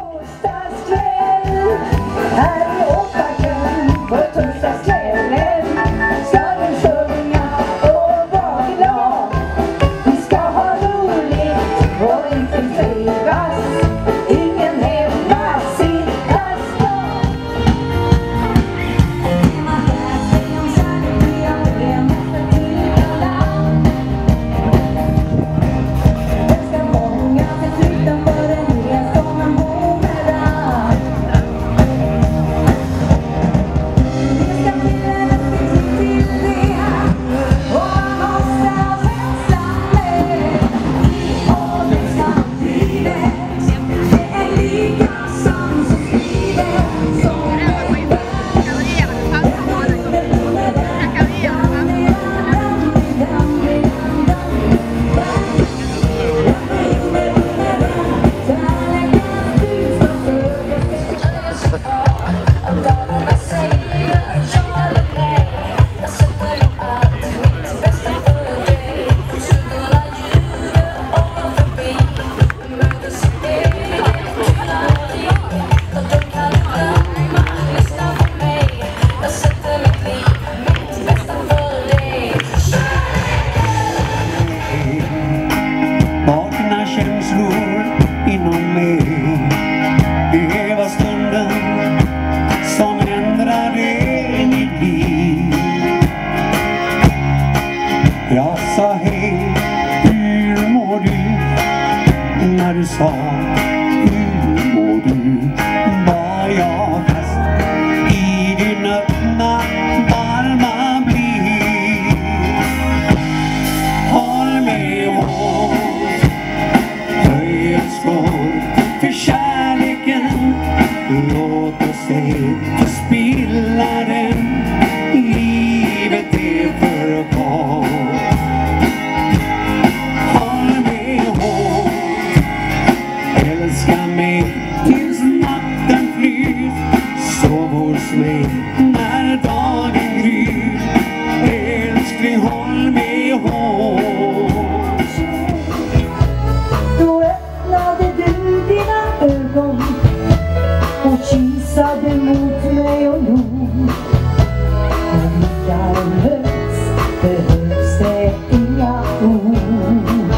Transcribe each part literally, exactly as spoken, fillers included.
Torsdagskväll, här i Åparkskvällen på torsdagskvällen ska vi sjunga och vara glad. Vi ska ha roligt och inte trivas, ingen hemma sitta stad. Det man lär sig om kärlek och det måste tillhöra. Det ska många till sluta för en hel som en bumerang. Det ska till en uppgift till det, och man måste ha känslan med. Och det ska bli det, det är lika som som skriver som en värld. Vakna känslor inom mig. Det var stunden som ändrade mitt liv. Jag sa hej, hur mår du? När du sa hur mår du, var jag fast i din öppna varma blick. Håll mig hårt, höj ett skål för kärleken. Låt oss ej förspilla den, livet är för kort. Håll mig hårt, älska mig tills natten flyr. Sov hos mig när dagen gryr. Älskling, håll mig hårt. Då öppnade du dina ögon och kisade mot mig och log. När blickar möts behövs det inga ord.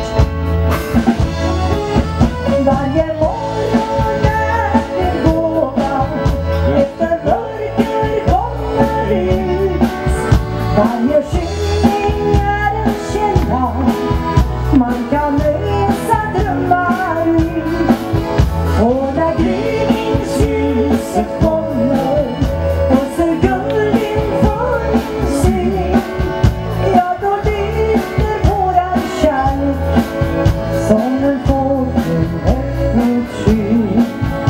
Varje morgon när vi gåva efter mörker kommer ut. Varje skymning är en källa man kan läsa drömmar ut. Och när gryningsljuset kommer och ser gulden för sig, ja då lyfter våran kärlek som en fågel upp mot skyn.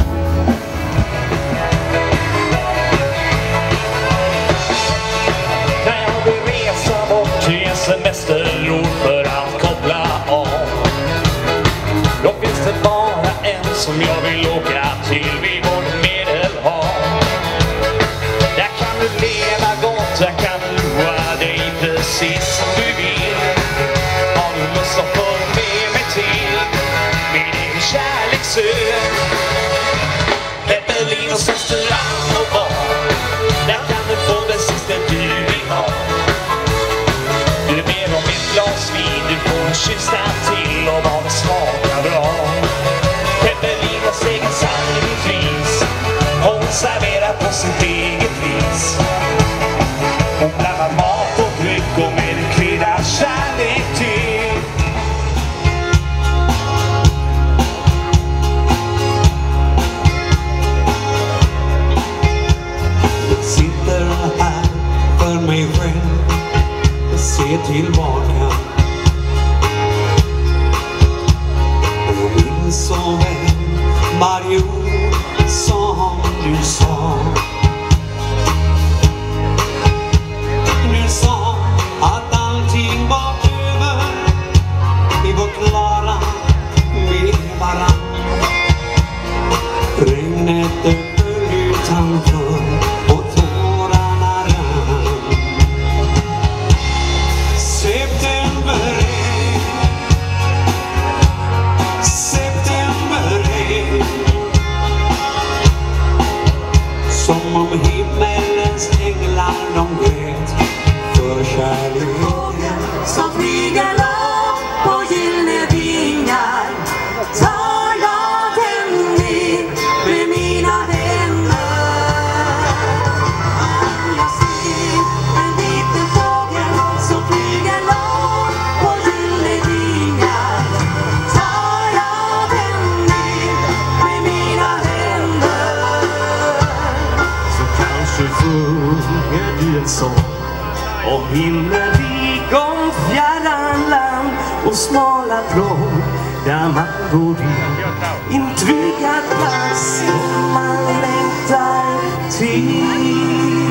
När jag vill resa bort till en semesterort för att koppla av, då finns det bara en som jag vill åka till vid vårt Medelhav. Där kan du leva gott, där kan du roa dig precis som du vill. Har du lust att följa med mig till med din kärleksö? Berlin och restaurang och bar, där kan du få det sista du vill ha. Du ber om ett glas vin, du får en kyss där till och vad det smakar bra. Berlinas egen sandwich, hon serverar på sitt eget vis. Hon blandar mat och dryck och med en krydda kärlek till. Jag sitter här för mig själv och ser tillbaka. sång om himmelrik, om fjärran land och smala trång där man går in, en tryggad plats som man längtar till.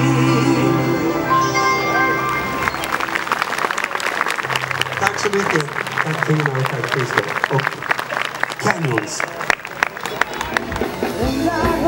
Tack så mycket. Tack Tina och tack Christer och Canyons.